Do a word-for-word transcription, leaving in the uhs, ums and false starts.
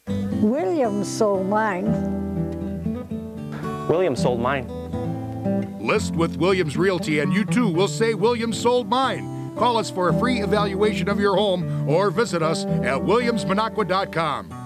William sold mine. William sold mine. List with Williams Realty and you too will say William sold mine. Call us for a free evaluation of your home or visit us at williams minocqua dot com.